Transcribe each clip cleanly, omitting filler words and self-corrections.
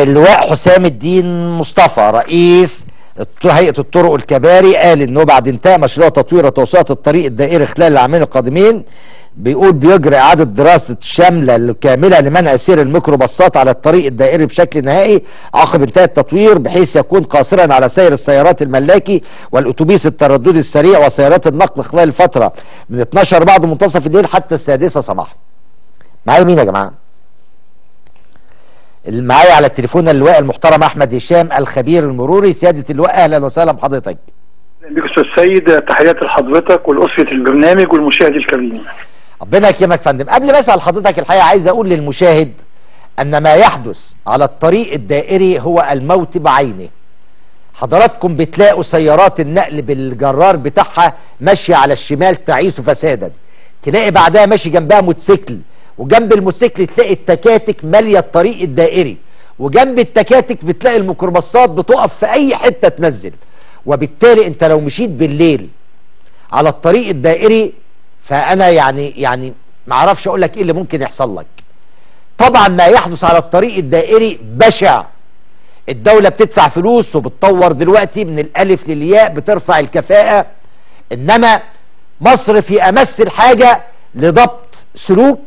اللواء حسام الدين مصطفى رئيس هيئة الطرق الكباري قال انه بعد انتهاء مشروع تطوير وتوسعة الطريق الدائري خلال العامين القادمين بيقول بيجري اعادة دراسة شاملة كاملة لمنع سير الميكروباصات على الطريق الدائري بشكل نهائي عقب انتهاء التطوير بحيث يكون قاصرا على سير السيارات الملاكي والاتوبيس الترددي السريع وسيارات النقل خلال الفترة من 12 بعد منتصف الليل حتى 6 صباحا. معايا مين يا جماعة؟ معايا على التليفون اللواء المحترم احمد هشام الخبير المروري. سيادة اللواء اهلا وسهلا بحضرتك. بك استاذ سيد، تحياتي لحضرتك ولأسرة البرنامج والمشاهد الكريم. ربنا يكرمك يا فندم. قبل ما اسال حضرتك الحقيقه عايز اقول للمشاهد ان ما يحدث على الطريق الدائري هو الموت بعينه. حضراتكم بتلاقوا سيارات النقل بالجرار بتاعها ماشيه على الشمال تعيس فسادا، تلاقي بعدها ماشي جنبها موتوسيكل، وجنب الموتوسيكل تلاقي التكاتك ماليه الطريق الدائري، وجنب التكاتك بتلاقي الميكروباصات بتقف في اي حته تنزل. وبالتالي انت لو مشيت بالليل على الطريق الدائري فانا يعني ما اعرفش اقول لك ايه اللي ممكن يحصل لك. طبعا ما يحدث على الطريق الدائري بشع. الدولة بتدفع فلوس وبتطور دلوقتي من الالف للياء، بترفع الكفاءة، انما مصر في امس الحاجة لضبط سلوك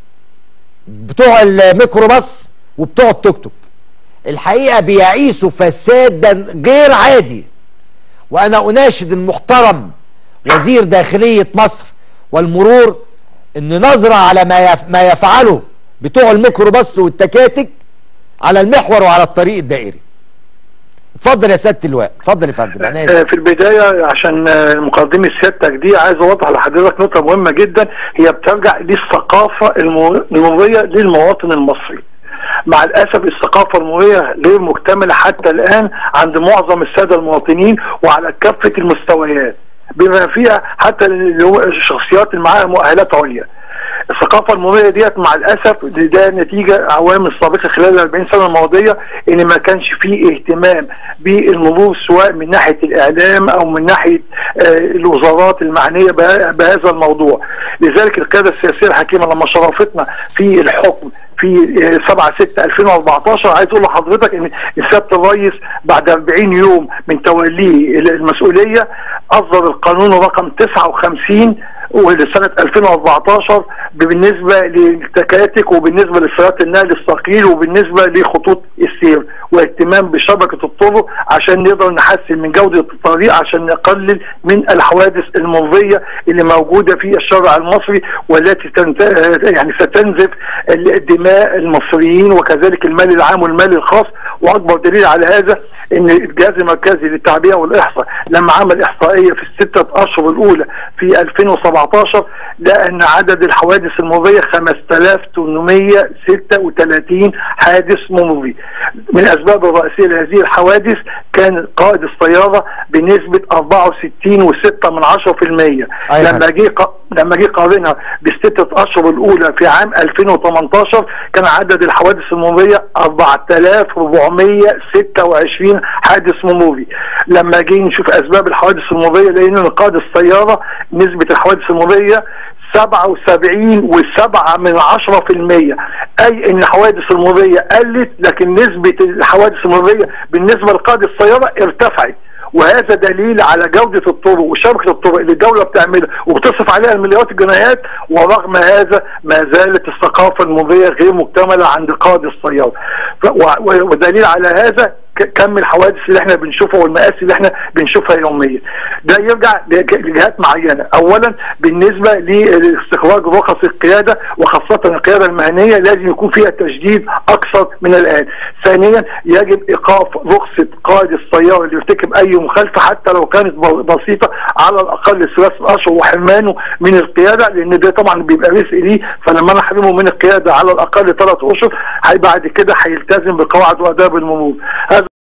بتوع الميكروباص وبتوع التوك توك. الحقيقة بيعيشوا فسادا غير عادي. وانا اناشد المحترم وزير داخلية مصر والمرور ان نظرة على ما يفعله بتوع الميكروباص والتكاتك على المحور وعلى الطريق الدائري. اتفضل يا سيادة اللواء. اتفضل يا فندم. في البداية عشان مقدمة سيادتك دي عايز اوضح لحضرتك نقطة مهمة جدا، هي بترجع للثقافة المرورية للمواطن المصري. مع الاسف الثقافه المروريه غير مكتمله حتى الان عند معظم الساده المواطنين وعلى كافه المستويات، بما فيها حتى الشخصيات اللي معاها مؤهلات عليا. الثقافه المروريه ديت مع الاسف ده نتيجه عوامل سابقه خلال ال 40 سنه الماضيه، ان ما كانش فيه اهتمام بالمرور سواء من ناحيه الاعلام او من ناحيه الوزارات المعنيه بهذا الموضوع. لذلك القياده السياسيه الحكيمه لما شرفتنا في الحكم في 7/6/2014 عايز اقول لحضرتك ان سياده الرئيس بعد 40 يوم من توليه المسؤوليه اصدر القانون رقم 59 ولسنه 2014 بالنسبه للتكاتك وبالنسبه لسيارات النقل الثقيل وبالنسبه لخطوط السير، واهتمام بشبكه الطرق عشان نقدر نحسن من جوده الطريق عشان نقلل من الحوادث المروريه اللي موجوده في الشارع المصري والتي ستنزف الدماء المصريين وكذلك المال العام والمال الخاص. واكبر دليل على هذا ان الجهاز المركزي للتعبئه والاحصاء لما عمل احصائيه في ال6 اشهر الاولى في 2017 لقى ان عدد الحوادث المروريه 5836 حادث مروري. من الاسباب الرئيسيه لهذه الحوادث كان قائد السياره بنسبه 64.6%. لما جه قارنها ب6 اشهر الاولى في عام 2018 كان عدد الحوادث المروريه 4426 حادث مروري. لما جه نشوف اسباب الحوادث المروريه لقينا ان قائد السياره نسبه الحوادث المروريه 77.7%، اي ان الحوادث المروريه قلت لكن نسبه الحوادث المروريه بالنسبه لقائد السياره ارتفعت. وهذا دليل على جودة الطرق وشبكة الطرق اللي الدولة بتعملها وبتصرف عليها المليارات الجنيهات، ورغم هذا ما زالت الثقافة المرورية غير مكتملة عند قائد السيارة. ودليل على هذا كم الحوادث اللي احنا بنشوفها والمآسي اللي احنا بنشوفها يوميا. ده يرجع لجهات معينة. اولا بالنسبة لاستخراج رخص القيادة وخاصة القيادة المهنية لازم يكون فيها تشديد اكثر من الان. ثانيا يجب ايقاف رخصة قائد السيارة اللي يرتكب اي مخالفة حتى لو كانت بسيطة على الاقل 3 اشهر وحرمانه من القيادة، لان ده طبعا بيبقى رزق ليه، فلما انا احرمه من القيادة على الاقل 3 اشهر بعد كده هيلتزم بقواعد واداب المرور.